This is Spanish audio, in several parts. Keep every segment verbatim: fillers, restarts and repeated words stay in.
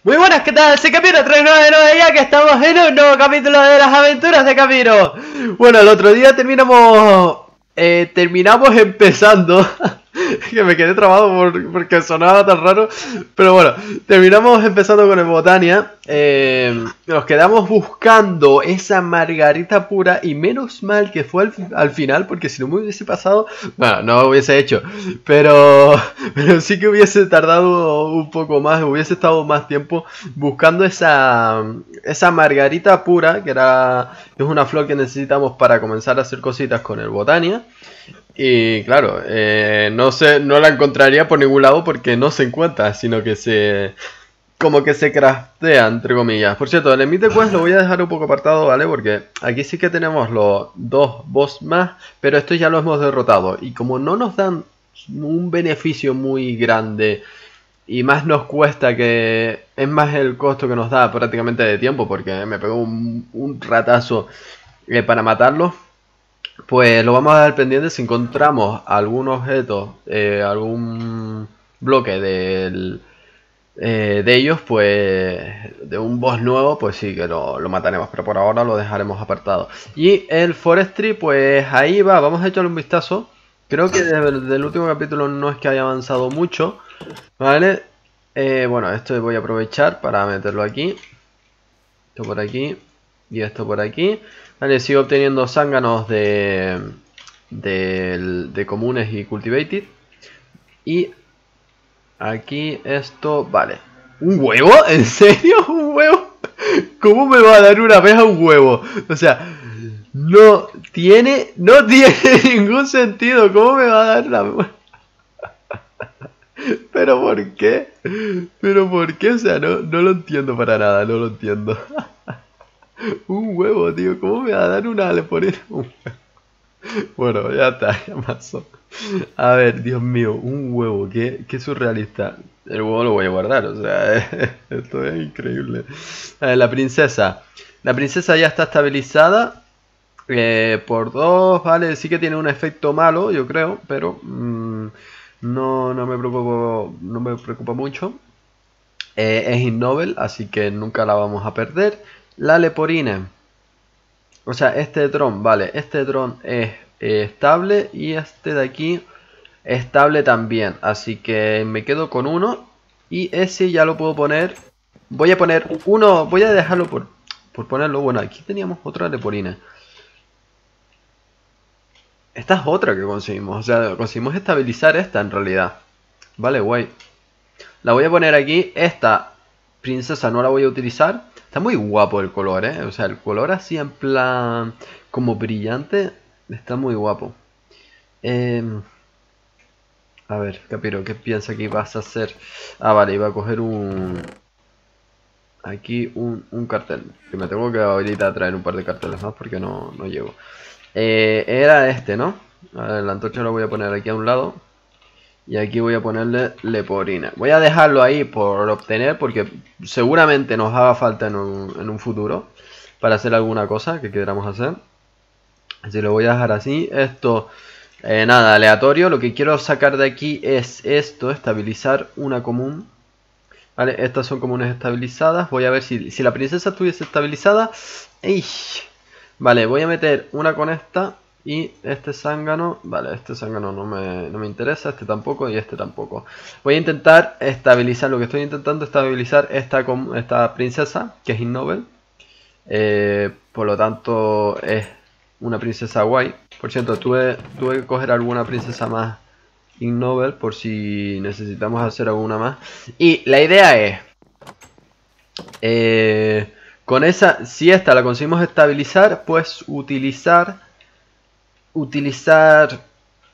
Muy buenas, ¿qué tal? Soy Camino tres nueve nueve, ya que estamos en un nuevo capítulo de las aventuras de Camino. Bueno, el otro día terminamos... Eh, terminamos empezando... que me quedé trabado por, porque sonaba tan raro. Pero bueno, terminamos empezando con el Botania. Eh, nos quedamos buscando esa margarita pura. Y menos mal que fue al, al final, porque si no me hubiese pasado... Bueno, no lo hubiese hecho. Pero, pero sí que hubiese tardado un poco más. Hubiese estado más tiempo buscando esa, esa margarita pura. Que era, es una flor que necesitamos para comenzar a hacer cositas con el Botania. Y claro, eh, no sé, no la encontraría por ningún lado porque no se encuentra, sino que se... como que se craftea, entre comillas. Por cierto, el Emite Quest lo voy a dejar un poco apartado, ¿vale? Porque aquí sí que tenemos los dos boss más, pero estos ya los hemos derrotado. Y como no nos dan un beneficio muy grande y más nos cuesta, que es más el costo que nos da prácticamente de tiempo, porque me pegó un, un ratazo eh, para matarlos. Pues lo vamos a dar pendiente. Si encontramos algún objeto, eh, algún bloque del, eh, de ellos, pues de un boss nuevo, pues sí que lo, lo mataremos. Pero por ahora lo dejaremos apartado. Y el Forestry, pues ahí va. Vamos a echarle un vistazo. Creo que desde el del último capítulo no es que haya avanzado mucho, ¿vale? Eh, bueno, esto voy a aprovechar para meterlo aquí. Esto por aquí. Y esto por aquí. Vale, sigo obteniendo zánganos de, de, de comunes y cultivated. Y aquí esto, vale. ¿Un huevo? ¿En serio? ¿Un huevo? ¿Cómo me va a dar una abeja un huevo? O sea, no tiene, no tiene ningún sentido. ¿Cómo me va a dar una... ¿Pero por qué? ¿Pero por qué? O sea, no, no lo entiendo para nada, no lo entiendo. Un huevo, tío. ¿Cómo me va a dar una leporina? Bueno, ya está, ya pasó. A ver, Dios mío, un huevo, qué, qué surrealista. El huevo lo voy a guardar, o sea, esto es increíble. A ver, la princesa. La princesa ya está estabilizada. Eh, por dos, vale, sí que tiene un efecto malo, yo creo, pero mmm, no, no me preocupo, no me preocupa mucho. Eh, es innoble, así que nunca la vamos a perder. La leporina. O sea, este dron, vale, este dron es eh, estable y este de aquí estable también. Así que me quedo con uno y ese ya lo puedo poner. Voy a poner uno, voy a dejarlo por, por ponerlo. Bueno, aquí teníamos otra leporina. Esta es otra que conseguimos, o sea, conseguimos estabilizar esta en realidad. Vale, guay. La voy a poner aquí, esta princesa no la voy a utilizar. Está muy guapo el color, ¿eh? O sea, el color así en plan como brillante está muy guapo. Eh, a ver, Capiro, ¿qué piensa que vas a hacer? Ah, vale, iba a coger un... Aquí un, un cartel. Que me tengo que ahorita traer un par de carteles más porque no, no llego. Eh, era este, ¿no? A ver, la antorcha la voy a poner aquí a un lado. Y aquí voy a ponerle leporina. Voy a dejarlo ahí por obtener porque seguramente nos haga falta en un, en un futuro para hacer alguna cosa que queramos hacer. Así lo voy a dejar así. Esto, eh, nada, aleatorio. Lo que quiero sacar de aquí es esto, estabilizar una común. Vale, estas son comunes estabilizadas. Voy a ver si, si la princesa estuviese estabilizada. ¡Ey! Vale, voy a meter una con esta. Y este zángano, vale, este zángano no me, no me interesa, este tampoco y este tampoco. Voy a intentar estabilizar, lo que estoy intentando es estabilizar esta, esta princesa, que es innoble. Eh, por lo tanto es una princesa guay. Por cierto, tuve, tuve que coger alguna princesa más innoble por si necesitamos hacer alguna más. Y la idea es... Eh, con esa, si esta la conseguimos estabilizar, pues utilizar... Utilizar...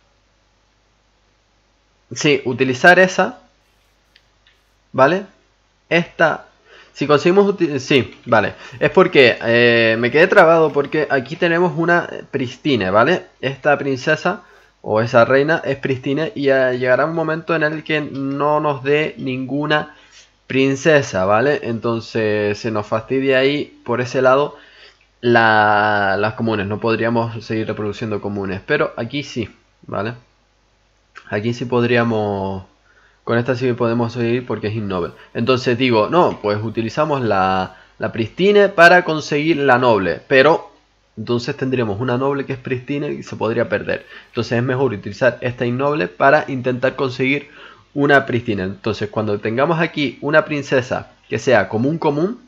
Sí, utilizar esa. ¿Vale? Esta... Si conseguimos... Sí, vale. Es porque eh, me quedé trabado porque aquí tenemos una Pristine, ¿vale? Esta princesa o esa reina es Pristine y eh, llegará un momento en el que no nos dé ninguna princesa, ¿vale? Entonces se nos fastidia ahí por ese lado la, las comunes. No podríamos seguir reproduciendo comunes, pero aquí sí, ¿vale? Aquí sí podríamos Con esta sí podemos seguir porque es innoble. Entonces digo, no, pues utilizamos la, la pristine para conseguir la noble. Pero entonces tendríamos una noble que es pristine y se podría perder. Entonces es mejor utilizar esta innoble para intentar conseguir una pristine. Entonces cuando tengamos aquí una princesa que sea común común,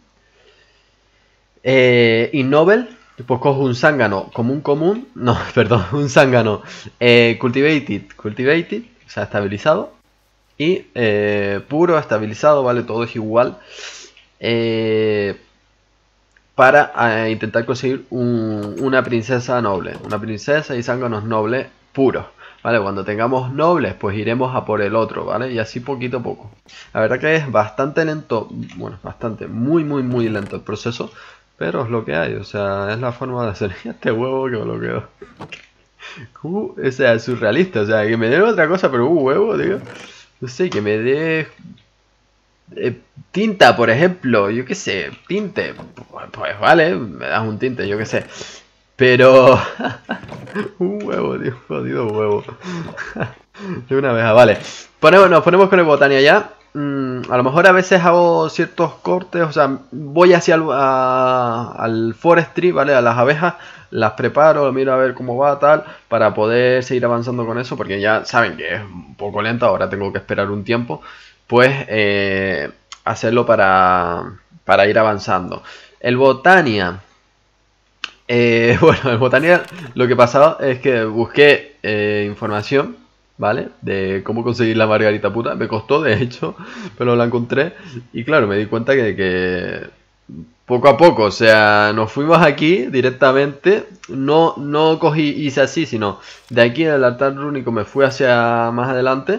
eh, innoble, pues cojo un zángano común común, no, perdón, un zángano eh, cultivated, cultivated, o sea, estabilizado. Y eh, puro, estabilizado, vale, todo es igual. Eh, para eh, intentar conseguir un, una princesa noble. Una princesa y zánganos nobles puros. Vale, cuando tengamos nobles, pues iremos a por el otro, ¿vale? Y así poquito a poco. La verdad que es bastante lento, bueno, bastante, muy, muy, muy lento el proceso. Pero es lo que hay, o sea, es la forma de hacer este huevo que bloqueo. Uh, o sea, es surrealista, o sea, que me den otra cosa, pero un huevo, tío. No sé, que me dé eh, tinta, por ejemplo, yo qué sé, tinte. Pues, pues vale, me das un tinte, yo qué sé. Pero... un huevo, tío, jodido huevo. De una vez, vale. Ponemos, nos ponemos con el Botania ya. Mm, a lo mejor a veces hago ciertos cortes, o sea, voy hacia el, a, al forestry, ¿vale? A las abejas, las preparo, miro a ver cómo va, tal, para poder seguir avanzando con eso, porque ya saben que es un poco lento, ahora tengo que esperar un tiempo, pues eh, hacerlo para, para ir avanzando. El Botania, eh, bueno, el Botania lo que pasaba es que busqué eh, información, ¿vale? De cómo conseguir la margarita puta. Me costó, de hecho, pero la encontré. Y claro, me di cuenta que, que poco a poco, o sea, nos fuimos aquí directamente. No, no cogí, hice así, sino de aquí del altar rúnico me fui hacia más adelante.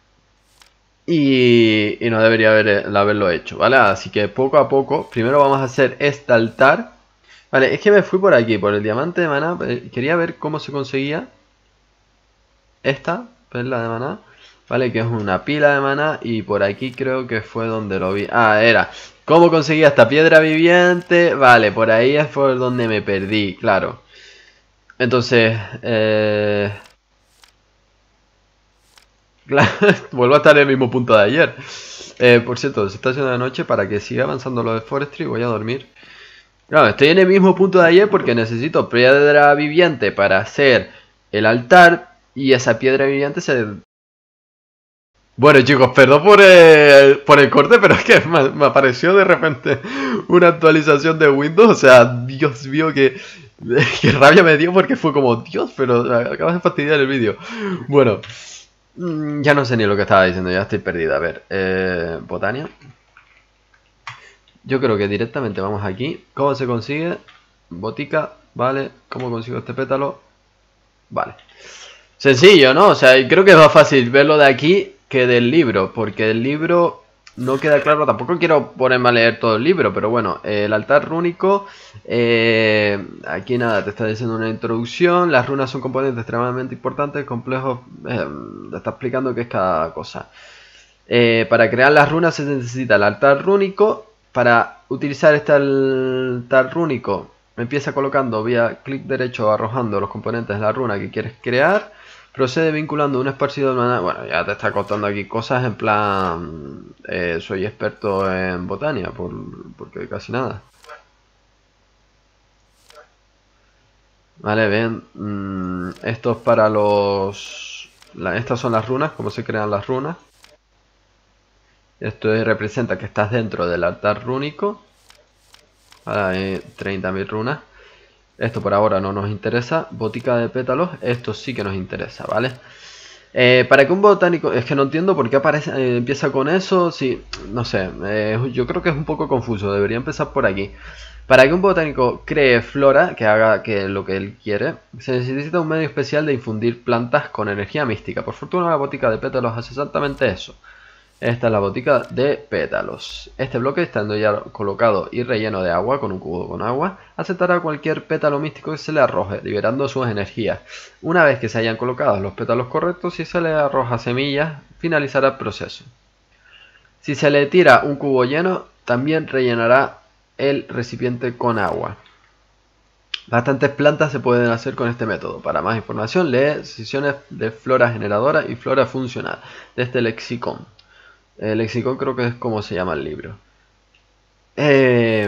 Y, y no debería haber, haberlo hecho, ¿vale? Así que poco a poco, primero vamos a hacer este altar. Vale, es que me fui por aquí, por el diamante de maná. Quería ver cómo se conseguía esta perla de maná, vale, que es una pila de maná. Y por aquí creo que fue donde lo vi. Ah, era cómo conseguía esta piedra viviente. Vale, por ahí es por donde me perdí, claro. Entonces, eh... claro, vuelvo a estar en el mismo punto de ayer. eh, Por cierto, se está haciendo de noche. Para que siga avanzando lo de forestry voy a dormir. Claro, estoy en el mismo punto de ayer porque necesito piedra viviente para hacer el altar. Y esa piedra viviente se... Bueno, chicos, perdón por el, por el corte, pero es que me, me apareció de repente una actualización de Windows. O sea, Dios mío, que, que rabia me dio porque fue como, Dios, pero acabas de fastidiar el vídeo. Bueno, ya no sé ni lo que estaba diciendo, ya estoy perdida. A ver, eh, Botania. Yo creo que directamente vamos aquí. ¿Cómo se consigue? Botica, vale. ¿Cómo consigo este pétalo? Vale. Sencillo, ¿no? O sea, creo que es más fácil verlo de aquí que del libro, porque el libro no queda claro. Tampoco quiero ponerme a leer todo el libro, pero bueno, eh, el altar rúnico, eh, aquí nada, te está diciendo una introducción. Las runas son componentes extremadamente importantes, complejos, eh, te está explicando qué es cada cosa. Eh, para crear las runas se necesita el altar rúnico. Para utilizar este altar rúnico, empieza colocando vía clic derecho arrojando los componentes de la runa que quieres crear. Procede vinculando un esparcido de maná. Bueno, ya te está contando aquí cosas en plan... Eh, soy experto en Botania, por, porque casi nada. Vale, ven. Mmm, esto es para los... La, estas son las runas, cómo se crean las runas. Esto representa que estás dentro del altar rúnico. Ahora hay treinta mil runas. Esto por ahora no nos interesa. Botica de pétalos, esto sí que nos interesa, ¿vale? Eh, para que un botánico... Es que no entiendo por qué aparece, eh, empieza con eso. Sí, no sé, eh, yo creo que es un poco confuso. Debería empezar por aquí. Para que un botánico cree flora, que haga que lo que él quiere, se necesita un medio especial de infundir plantas con energía mística. Por fortuna la botica de pétalos hace exactamente eso. Esta es la botica de pétalos. Este bloque, estando ya colocado y relleno de agua, con un cubo con agua, aceptará cualquier pétalo místico que se le arroje, liberando sus energías. Una vez que se hayan colocado los pétalos correctos, si se le arroja semillas, finalizará el proceso. Si se le tira un cubo lleno, también rellenará el recipiente con agua. Bastantes plantas se pueden hacer con este método. Para más información, lee sesiones de flora generadora y flora funcional de este lexicon. El lexicon creo que es como se llama el libro. Eh...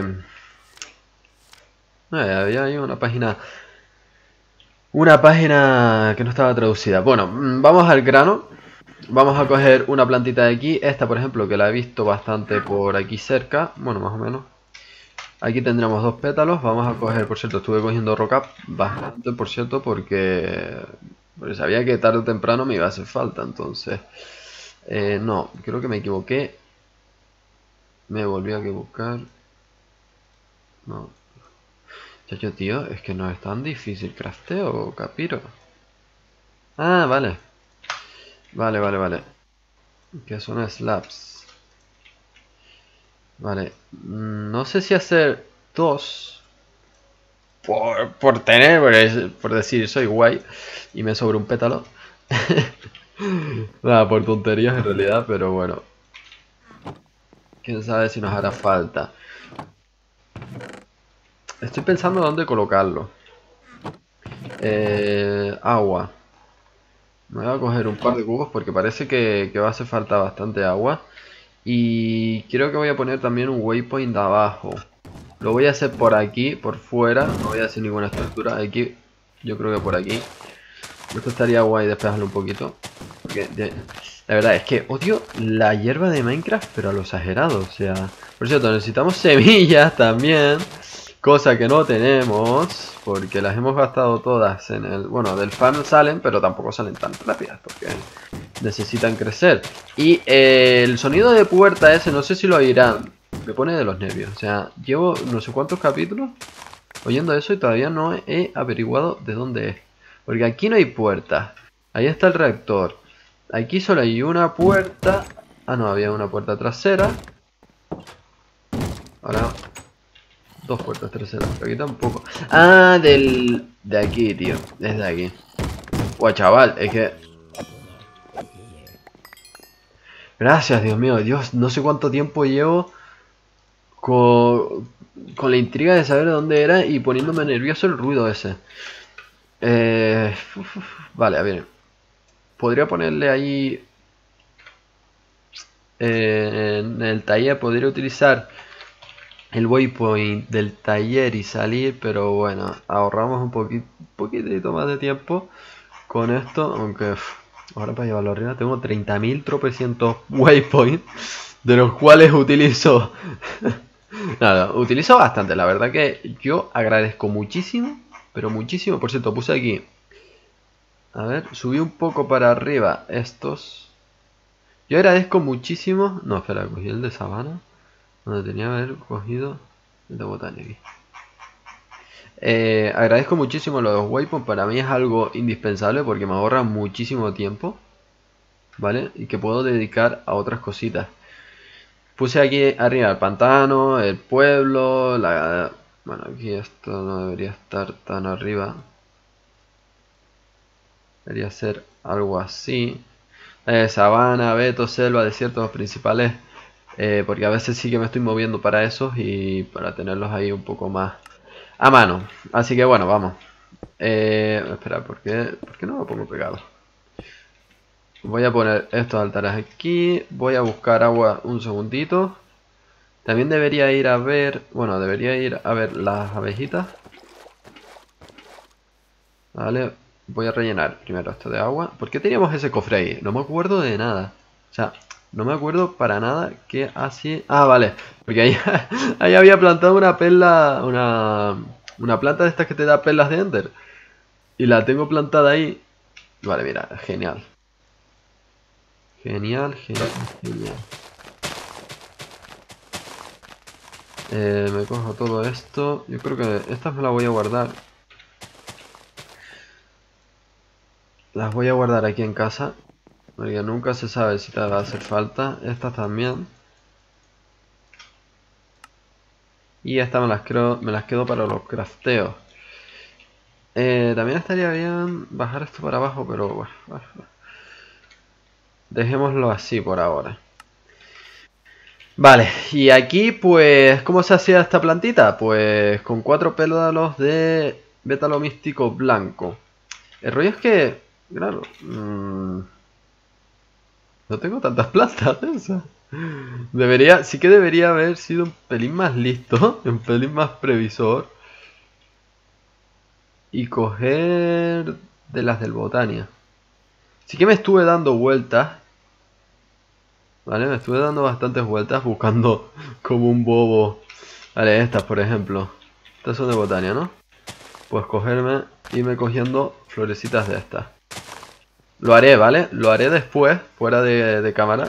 eh, había ahí una página... Una página que no estaba traducida. Bueno, mm, vamos al grano. Vamos a coger una plantita de aquí. Esta, por ejemplo, que la he visto bastante por aquí cerca. Bueno, más o menos. Aquí tendremos dos pétalos. Vamos a coger, por cierto, estuve cogiendo roca bastante, por cierto, porque, porque sabía que tarde o temprano me iba a hacer falta. Entonces, eh, no, creo que me equivoqué. Me volví a equivocar. No. Chacho, tío, es que no es tan difícil crafteo, Capiro. Ah, vale. Vale, vale, vale. Que son slabs. Vale. No sé si hacer dos. Por, por tener, por, es- por decir soy guay. Y me sobra un pétalo. Nada, por tonterías en realidad, pero bueno. Quién sabe si nos hará falta. Estoy pensando dónde colocarlo. Eh, agua. Me voy a coger un par de cubos porque parece que, que va a hacer falta bastante agua. Y creo que voy a poner también un waypoint abajo. Lo voy a hacer por aquí, por fuera. No voy a hacer ninguna estructura. Aquí, yo creo que por aquí. Esto estaría guay despejarlo un poquito. Porque de- la verdad es que odio la hierba de Minecraft, pero a lo exagerado. O sea, por cierto, necesitamos semillas también. Cosa que no tenemos. Porque las hemos gastado todas en el... Bueno, del farm salen, pero tampoco salen tan rápidas. Porque necesitan crecer. Y eh, el sonido de puerta ese, no sé si lo oirán. Me pone de los nervios. O sea, llevo no sé cuántos capítulos oyendo eso y todavía no he averiguado de dónde es. Porque aquí no hay puerta. Ahí está el reactor. Aquí solo hay una puerta. Ah, no, había una puerta trasera. Ahora, dos puertas traseras. Pero aquí tampoco. Ah, del... De aquí, tío. Es de aquí. Guau, chaval, es que... Gracias, Dios mío. Dios, no sé cuánto tiempo llevo con, con la intriga de saber dónde era y poniéndome nervioso el ruido ese. Eh, uf, uf, vale, a ver. Podría ponerle ahí... eh, en el taller podría utilizar el waypoint del taller y salir, pero bueno, ahorramos un poquito, un poquitito más de tiempo con esto, aunque uf, ahora para llevarlo arriba tengo treinta mil tropecientos waypoints, de los cuales utilizo... Nada, utilizo bastante, la verdad que yo agradezco muchísimo, pero muchísimo, por cierto, puse aquí, a ver, subí un poco para arriba estos, yo agradezco muchísimo, no, espera, cogí el de sabana, donde tenía que haber cogido el de botánica. Eh, agradezco muchísimo los waypoints, para mí es algo indispensable porque me ahorra muchísimo tiempo, ¿vale? Y que puedo dedicar a otras cositas. Puse aquí arriba el pantano, el pueblo, la... Bueno, aquí esto no debería estar tan arriba. Debería ser algo así. Eh, sabana, veto, selva, desiertos principales. Eh, porque a veces sí que me estoy moviendo para esos y para tenerlos ahí un poco más a mano. Así que bueno, vamos. Eh, espera, ¿por qué, ¿por qué no lo pongo pegado? Voy a poner estos altares aquí. Voy a buscar agua un segundito. También debería ir a ver... Bueno, debería ir a ver las abejitas. Vale, voy a rellenar primero esto de agua. ¿Por qué teníamos ese cofre ahí? No me acuerdo de nada. O sea, no me acuerdo para nada qué hacía... Ah, vale. Porque ahí, ahí había plantado una perla... Una, una planta de estas que te da perlas de Ender. Y la tengo plantada ahí. Vale, mira, genial. Genial, genial, genial. Eh, me cojo todo esto. Yo creo que estas me las voy a guardar. Las voy a guardar aquí en casa. Porque nunca se sabe si te va a hacer falta. Estas también. Y estas me las, creo, me las quedo para los crafteos. Eh, también estaría bien bajar esto para abajo, pero bueno. Dejémoslo así por ahora. Vale, y aquí pues, ¿cómo se hacía esta plantita? Pues con cuatro pétalos de pétalo místico blanco. El rollo es que, claro, mmm, no tengo tantas plantas de esas. Debería, sí que debería haber sido un pelín más listo, un pelín más previsor. Y coger de las del Botania. Sí que me estuve dando vueltas. Vale, me estuve dando bastantes vueltas buscando como un bobo. Vale, estas por ejemplo. Estas son de Botania, ¿no? Pues cogerme, irme cogiendo florecitas de estas. Lo haré, ¿vale? Lo haré después, fuera de, de cámara.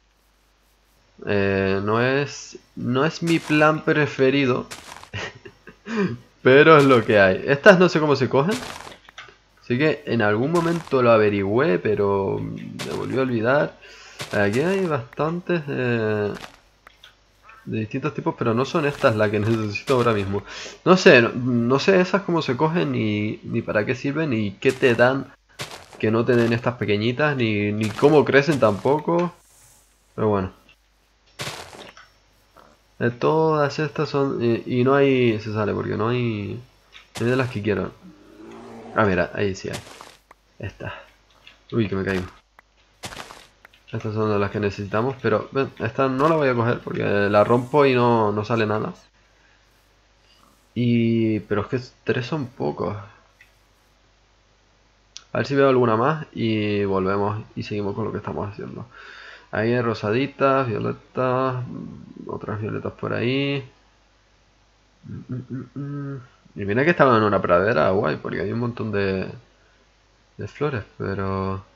Eh, no es, no es mi plan preferido. Pero es lo que hay. Estas no sé cómo se cogen. Así que en algún momento lo averigüé, pero me volvió a olvidar. Aquí hay bastantes de, de distintos tipos, pero no son estas las que necesito ahora mismo. No sé, no, no sé esas cómo se cogen, ni, ni para qué sirven, ni qué te dan que no te den estas pequeñitas, ni, ni cómo crecen tampoco. Pero bueno. De todas estas son... Y, y no hay... Se sale porque no hay... No hay de las que quiero. Ah, mira, ahí sí hay. Estas. Uy, que me caigo. Estas son de las que necesitamos, pero ven, esta no la voy a coger porque la rompo y no, no sale nada. Y... Pero es que tres son pocos. A ver si veo alguna más y volvemos y seguimos con lo que estamos haciendo. Ahí hay rosaditas, violetas, otras violetas por ahí. Y mira que estaba en una pradera, guay, porque hay un montón de, de flores, pero...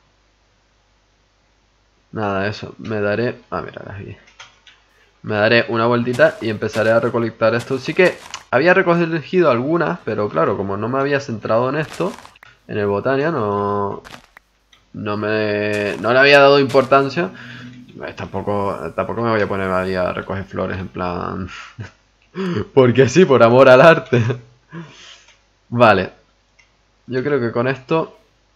Nada, eso, me daré... Ah, mira, aquí. Me daré una vueltita y empezaré a recolectar esto. Sí que había recogido algunas, pero claro, como no me había centrado en esto, en el Botania, no... No me... No le había dado importancia. Pues tampoco, tampoco me voy a poner ahí a recoger flores en plan... Porque sí, por amor al arte. Vale. Yo creo que con esto...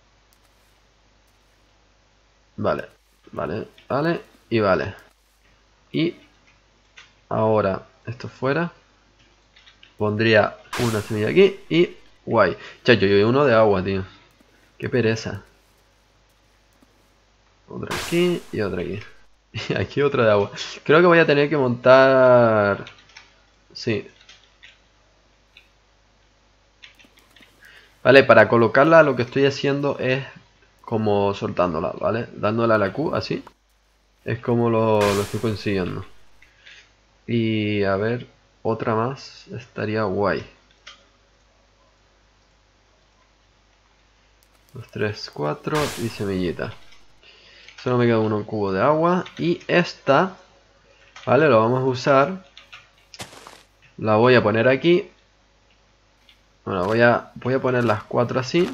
Vale, vale, vale y vale. Y ahora esto fuera. Pondría una semilla aquí y... Guay. Chacho, yo uno de agua, tío. Qué pereza. Otra aquí y otra aquí. Y aquí otra de agua. Creo que voy a tener que montar... Sí. Vale, para colocarla lo que estoy haciendo es como soltándola, ¿vale? Dándole a la Q, así. Es como lo, lo estoy consiguiendo. Y a ver, otra más estaría guay. Dos, tres, cuatro y semillita. Solo me queda uno cubo de agua. Y esta, ¿vale? Lo vamos a usar. La voy a poner aquí. Bueno, voy a, voy a poner las cuatro así.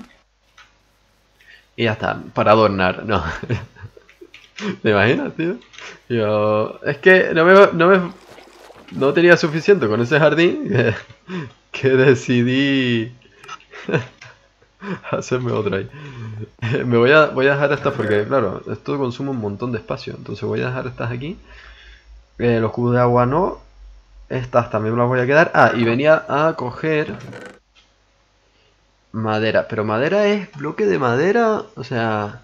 Y ya está, para adornar, no. ¿Te imaginas, tío? Yo... Es que no me, no me... No tenía suficiente con ese jardín que, que decidí hacerme otra ahí. Me voy a, voy a dejar estas porque, claro, esto consume un montón de espacio. Entonces voy a dejar estas aquí. Eh, los cubos de agua no. Estas también me las voy a quedar. Ah, y venía a coger madera. Pero madera es bloque de madera. O sea...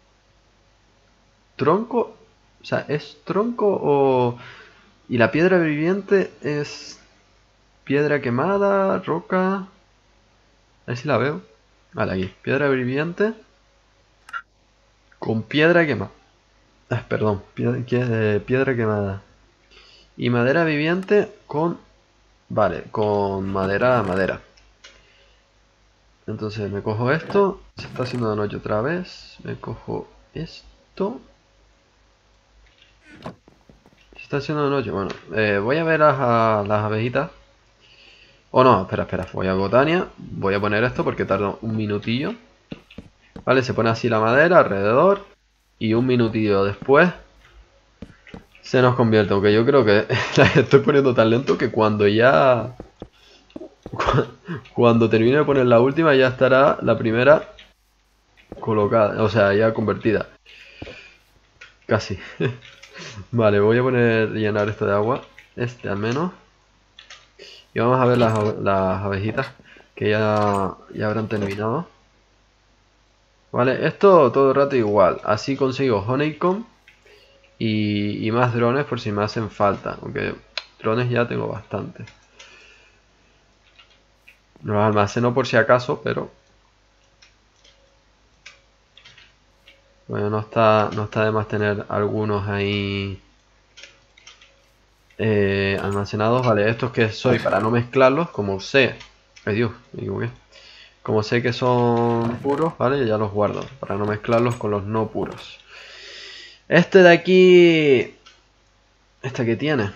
Tronco. O sea, ¿es tronco o...? Y la piedra viviente es... Piedra quemada, roca... A ver si la veo. Vale, aquí. Piedra viviente. Con piedra quemada. Ah, perdón. Piedra, piedra quemada. Y madera viviente con... Vale, con madera, madera. Entonces me cojo esto. Se está haciendo de noche otra vez. Me cojo esto. Se está haciendo de noche. Bueno, eh, voy a ver las, a, las abejitas. Oh no, espera, espera. Voy a Botania. Voy a poner esto porque tarda un minutillo. Vale, se pone así la madera alrededor. Y un minutillo después se nos convierte. Aunque yo creo que la estoy poniendo tan lento que cuando ya... Cuando termine de poner la última ya estará la primera colocada. O sea, ya convertida. Casi. Vale, voy a poner llenar esto de agua. Este al menos. Y vamos a ver las, las abejitas. Que ya, ya habrán terminado. Vale, esto todo el rato igual. Así consigo honeycomb. Y, y más drones por si me hacen falta. Aunque drones ya tengo bastante. Los almaceno por si acaso, pero... Bueno, no está, no está de más tener algunos ahí eh, almacenados. Vale, estos que soy para no mezclarlos, como sé... Ay Dios, me equivoqué. Como sé que son puros, vale, ya los guardo. Para no mezclarlos con los no puros. Este de aquí... ¿Este que tiene?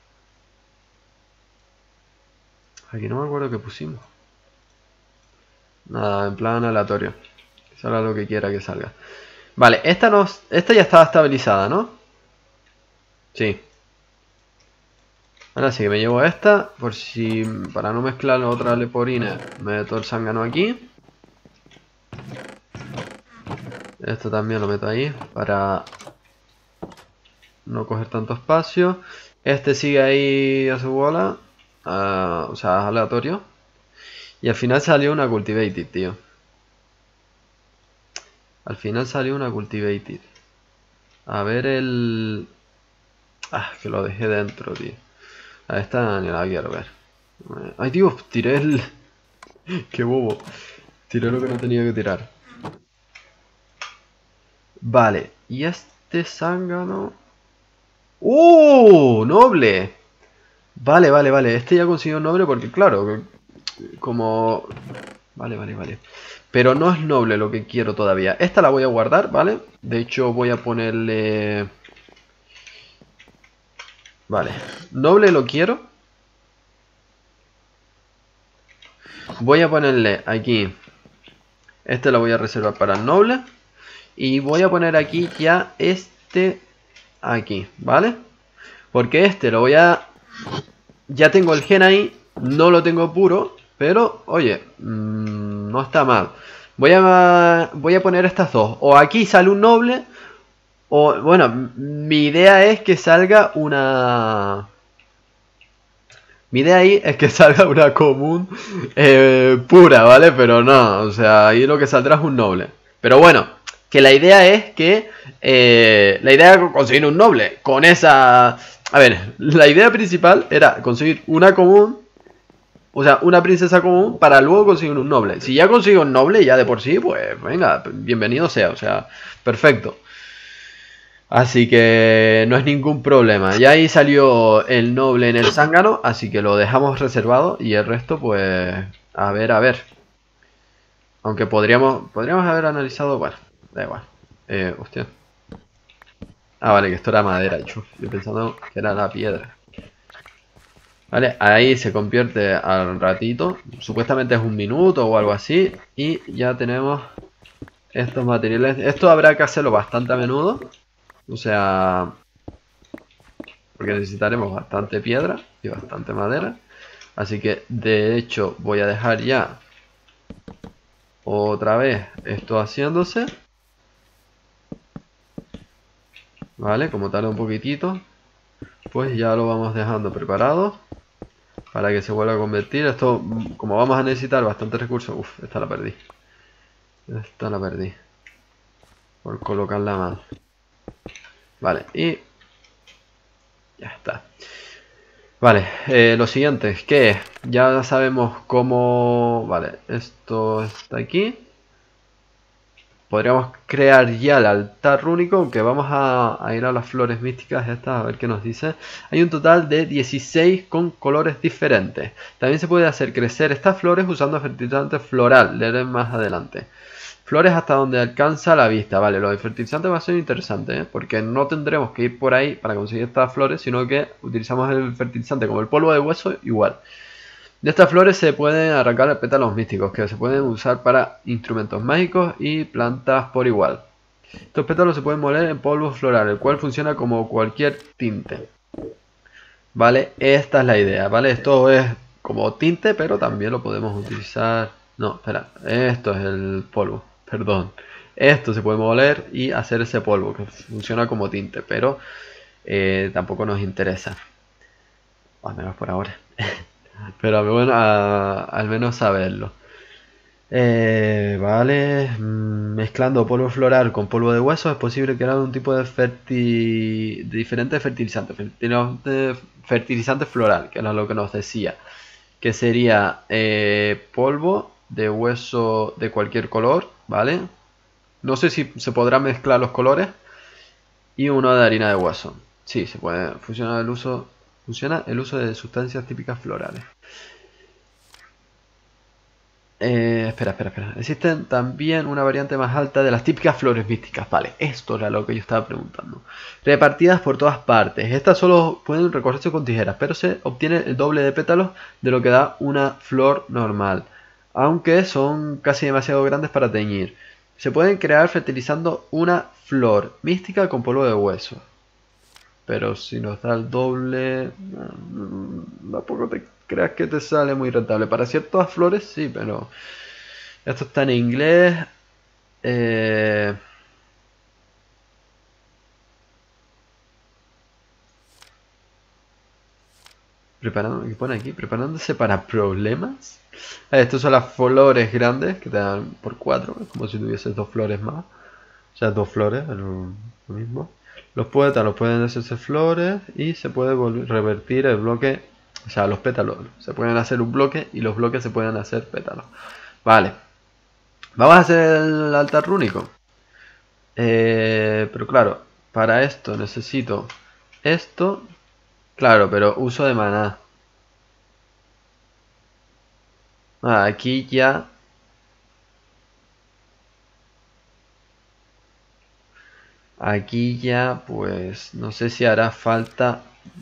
Aquí no me acuerdo qué pusimos. Nada, en plan aleatorio. Que salga lo que quiera que salga. Vale, esta, nos, esta ya estaba estabilizada, ¿no? Sí. Ahora sí que me llevo esta. Por si, para no mezclar la otra leporina, meto el zángano aquí. Esto también lo meto ahí para no coger tanto espacio. Este sigue ahí a su bola. Uh, o sea, es aleatorio. Y al final salió una cultivated, tío. Al final salió una cultivated. A ver el... Ah, que lo dejé dentro, tío. A esta ni la quiero ver. Ay, tío, tiré el... Qué bobo. Tiré lo que no tenía que tirar. Vale, y este zángano... ¡Uh! ¡Noble! Vale, vale, vale. Este ya consiguió noble porque, claro, como... Vale, vale, vale. Pero no es noble lo que quiero todavía. Esta la voy a guardar, ¿vale? De hecho voy a ponerle... Vale. Noble lo quiero. Voy a ponerle aquí... Este lo voy a reservar para el noble. Y voy a poner aquí ya este... Aquí, ¿vale? Porque este lo voy a... Ya tengo el gen ahí. No lo tengo puro. Pero, oye, mmm, no está mal. Voy a, voy a poner estas dos. O aquí sale un noble. O, bueno, mi idea es que salga una... Mi idea ahí es que salga una común eh, pura, ¿vale? Pero no, o sea, ahí lo que saldrá es un noble. Pero bueno, que la idea es que... Eh, la idea es conseguir un noble. Con esa... A ver, la idea principal era conseguir una común. O sea, una princesa común para luego conseguir un noble. Si ya consigo un noble ya de por sí, pues venga, bienvenido sea. O sea, perfecto. Así que no es ningún problema. Ya ahí salió el noble en el zángano, así que lo dejamos reservado. Y el resto, pues, a ver, a ver. Aunque podríamos podríamos haber analizado... Bueno, da igual. Eh, hostia. Ah, vale, que esto era madera. Yo pensando que era la piedra. Vale, ahí se convierte al ratito. Supuestamente es un minuto o algo así. Y ya tenemos estos materiales. Esto habrá que hacerlo bastante a menudo. O sea... Porque necesitaremos bastante piedra y bastante madera. Así que de hecho voy a dejar ya otra vez esto haciéndose. Vale, como tarda un poquitito, pues ya lo vamos dejando preparado para que se vuelva a convertir. Esto, como vamos a necesitar bastante recursos... Uf, esta la perdí. Esta la perdí. Por colocarla mal. Vale, y... Ya está. Vale, eh, lo siguiente es que ya sabemos cómo... Vale, esto está aquí. Podríamos crear ya el altar rúnico, aunque vamos a, a ir a las flores místicas estas a ver qué nos dice. Hay un total de dieciséis con colores diferentes. También se puede hacer crecer estas flores usando fertilizante floral, leeré más adelante. Flores hasta donde alcanza la vista. Vale, lo de fertilizante va a ser interesante, ¿eh? Porque no tendremos que ir por ahí para conseguir estas flores, sino que utilizamos el fertilizante como el polvo de hueso igual. De estas flores se pueden arrancar pétalos místicos que se pueden usar para instrumentos mágicos y plantas por igual. Estos pétalos se pueden moler en polvo floral, el cual funciona como cualquier tinte. Vale, esta es la idea, ¿vale? Esto es como tinte, pero también lo podemos utilizar... No, espera, esto es el polvo, perdón. Esto se puede moler y hacer ese polvo que funciona como tinte, pero eh, tampoco nos interesa. Al menos por ahora. Pero bueno, a, al menos saberlo. Eh, vale, mm, mezclando polvo floral con polvo de hueso es posible crear un tipo de, ferti... de diferente fertilizante, fertilizante, fertilizante floral, que era lo que nos decía, que sería eh, polvo de hueso de cualquier color, ¿vale? No sé si se podrán mezclar los colores, y uno de harina de hueso. Sí, se puede funcionar el uso, funciona el uso de sustancias típicas florales. Eh, espera, espera, espera. Existen también una variante más alta de las típicas flores místicas. Vale, esto era lo que yo estaba preguntando. Repartidas por todas partes. Estas solo pueden recorrerse con tijeras, pero se obtiene el doble de pétalos de lo que da una flor normal. Aunque son casi demasiado grandes para teñir. Se pueden crear fertilizando una flor mística con polvo de hueso. Pero si nos da el doble, tampoco te creas que te sale muy rentable. Para ciertas flores sí, pero esto está en inglés. Eh... Preparando, ¿qué pone aquí? Preparándose para problemas. Eh, Estos son las flores grandes que te dan por cuatro, es como si tuvieses dos flores más. O sea, dos flores, lo mismo. Los pétalos pueden hacerse flores y se puede revertir el bloque, o sea, los pétalos. Se pueden hacer un bloque y los bloques se pueden hacer pétalos. Vale. Vamos a hacer el altar rúnico. Eh, pero claro, para esto necesito esto. Claro, pero uso de maná. Ah, aquí ya... Aquí ya, pues, no sé si hará falta...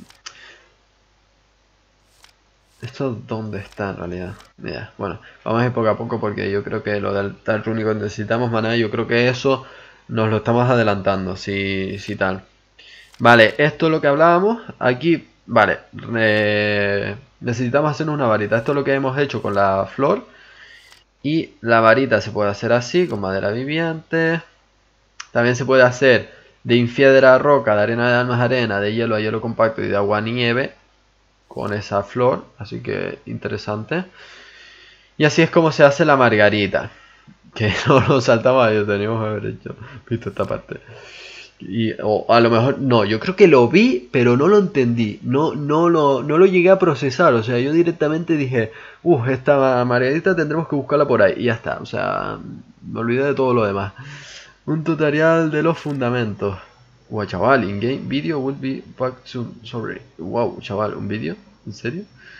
¿Esto dónde está en realidad? Mira, bueno, vamos a ir poco a poco porque yo creo que lo del altar rúnico necesitamos maná. Yo creo que eso nos lo estamos adelantando, si, si tal. Vale, esto es lo que hablábamos. Aquí, vale, eh, necesitamos hacer una varita. Esto es lo que hemos hecho con la flor. Y la varita se puede hacer así, con madera viviente. También se puede hacer de infiedra a roca, de arena de almas arena, de hielo a hielo compacto y de agua a nieve. Con esa flor, así que interesante. Y así es como se hace la margarita. Que no lo saltaba, yo teníamos que haber hecho, visto esta parte. Y, o a lo mejor, no, yo creo que lo vi, pero no lo entendí. No, no, lo, no lo llegué a procesar. O sea, yo directamente dije, uff, esta margarita tendremos que buscarla por ahí. Y ya está, o sea, me olvidé de todo lo demás. Un tutorial de los fundamentos. Wow, chaval, in-game video will be back soon. Sorry. Wow, chaval, ¿un vídeo? ¿En serio?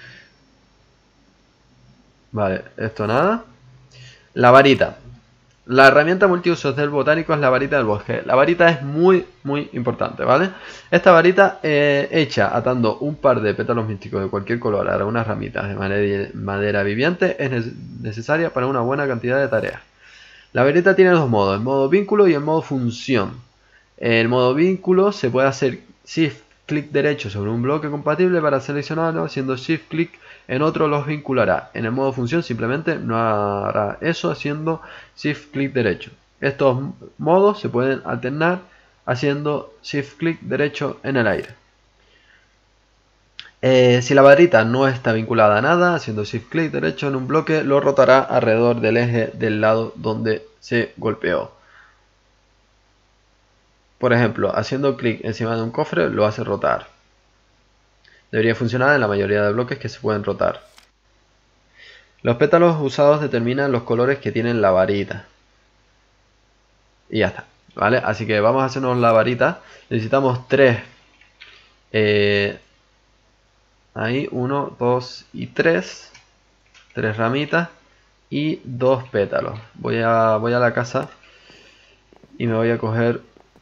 Vale, esto nada. La varita. La herramienta multiusos del botánico es la varita del bosque. La varita es muy, muy importante, ¿vale? Esta varita eh, hecha atando un par de pétalos místicos de cualquier color a unas ramitas de madera, madera viviente es necesaria para una buena cantidad de tareas. La varita tiene dos modos, el modo vínculo y el modo función. El modo vínculo se puede hacer shift clic derecho sobre un bloque compatible para seleccionarlo, haciendo shift clic en otro los vinculará. En el modo función simplemente no hará eso haciendo shift clic derecho. Estos modos se pueden alternar haciendo shift clic derecho en el aire. Eh, si la varita no está vinculada a nada, haciendo shift clic derecho en un bloque, lo rotará alrededor del eje del lado donde se golpeó. Por ejemplo, haciendo clic encima de un cofre lo hace rotar. Debería funcionar en la mayoría de bloques que se pueden rotar. Los pétalos usados determinan los colores que tienen la varita. Y ya está, ¿vale? Así que vamos a hacernos la varita. Necesitamos tres. Eh, ahí, uno, dos y tres. Tres ramitas y dos pétalos. Voy a, voy a la casa y me voy a coger...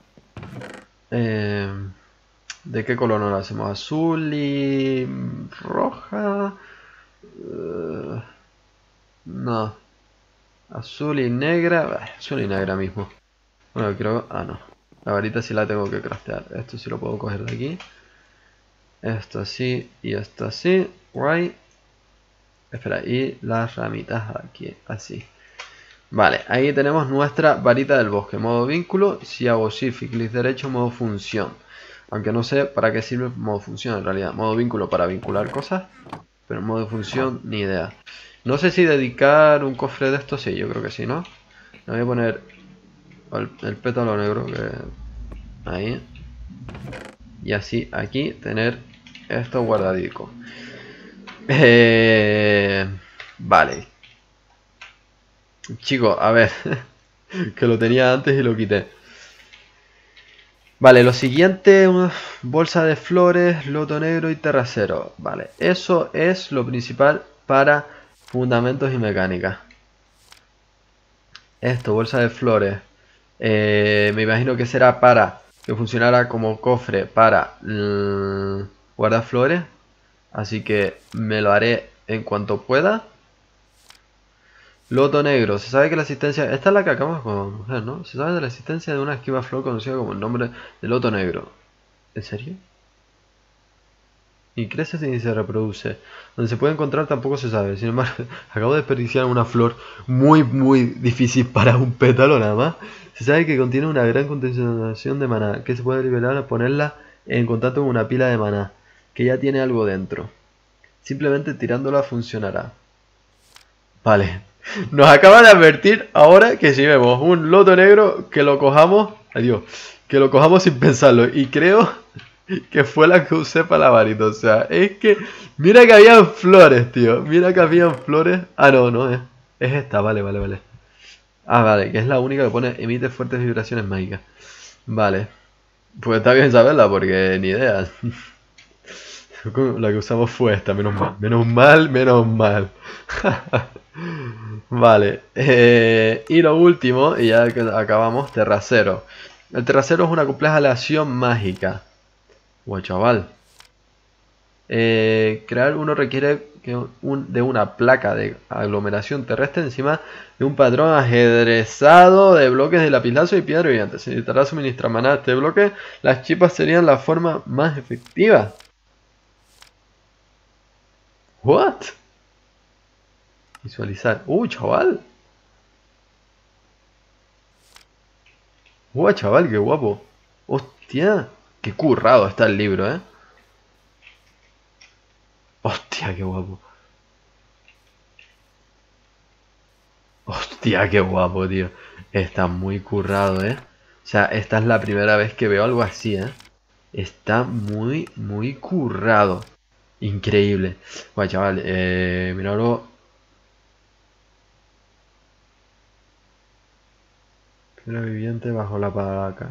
Eh, ¿de qué color nos lo hacemos? Azul y roja. Uh, no. Azul y negra. Azul y negra mismo. Bueno, creo... Ah, no. La varita sí la tengo que craftear. Esto sí lo puedo coger de aquí. Esto así y esto así. Guay. Espera, y las ramitas aquí. Así. Vale, ahí tenemos nuestra varita del bosque. Modo vínculo. Si hago shift y clic derecho, modo función. Aunque no sé para qué sirve modo función en realidad. Modo vínculo para vincular cosas. Pero modo función ni idea. No sé si dedicar un cofre de estos, sí, yo creo que sí, ¿no? Le voy a poner el, el pétalo negro, que ahí. Y así aquí tener esto guardadico. Eh, vale. Chicos, a ver. Que lo tenía antes y lo quité. Vale, lo siguiente, una bolsa de flores, loto negro y terracero. Vale, eso es lo principal para fundamentos y mecánica. Esto, bolsa de flores. Eh, me imagino que será para que funcionara como cofre para mm, guardar flores. Así que me lo haré en cuanto pueda. Loto negro. Se sabe que la existencia... Esta es la que acabamos con mujer, ¿no? Se sabe de la existencia de una esquiva flor conocida como el nombre de loto negro. ¿En serio? Y crece y se reproduce. Donde se puede encontrar tampoco se sabe. Sin embargo, acabo de desperdiciar una flor muy, muy difícil para un pétalo nada más. Se sabe que contiene una gran concentración de maná, que se puede liberar al ponerla en contacto con una pila de maná, que ya tiene algo dentro. Simplemente tirándola funcionará. Vale. Nos acaba de advertir ahora que si vemos un loto negro, que lo cojamos... Adiós. Que lo cojamos sin pensarlo. Y creo que fue la que usé para la varita. O sea, es que... Mira que habían flores, tío. Mira que habían flores. Ah, no, no es. Es esta, vale, vale, vale. Ah, vale, que es la única que pone emite fuertes vibraciones mágicas. Vale. Pues está bien saberla porque ni idea. La que usamos fue esta, menos mal. Menos mal, menos mal. Vale. Eh, y lo último, y ya que acabamos, terracero. El terracero es una compleja aleación mágica. Guau, chaval. Eh, crear uno requiere que un, de una placa de aglomeración terrestre encima de un patrón ajedrezado de bloques de lapislazo y piedra brillante. Si necesitará suministrar maná a este bloque, las chispas serían la forma más efectiva. ¿What? Visualizar. ¡Uh, chaval! ¡Uh, chaval, qué guapo! ¡Hostia! ¡Qué currado está el libro, eh! ¡Hostia, qué guapo! ¡Hostia, qué guapo, tío! Está muy currado, eh. O sea, esta es la primera vez que veo algo así, eh. Está muy, muy currado. Increíble. Bueno, chaval, eh, mirarlo. Piedra viviente bajo la placa.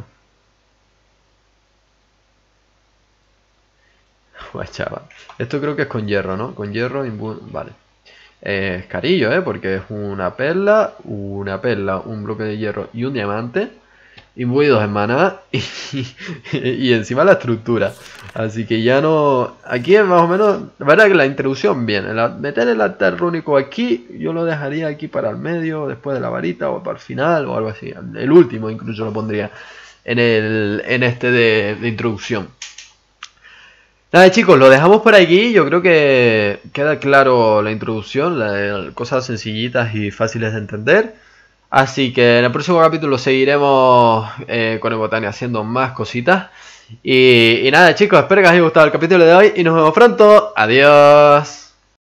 Bueno, chaval. Esto creo que es con hierro, ¿no? Con hierro, vale. Eh, es carillo, ¿eh? Porque es una perla, una perla, un bloque de hierro y un diamante. Imbuidos en maná y, y encima la estructura. Así que ya no... Aquí es más o menos... La verdad que la introducción bien. El, meter el altar rúnico aquí, yo lo dejaría aquí para el medio, después de la varita o para el final o algo así. El último incluso lo pondría en, el, en este de, de introducción. Nada, chicos, lo dejamos por aquí. Yo creo que queda claro la introducción, la, cosas sencillitas y fáciles de entender. Así que en el próximo capítulo seguiremos eh, con el Botania haciendo más cositas. Y, y nada, chicos, espero que os haya gustado el capítulo de hoy y nos vemos pronto. Adiós.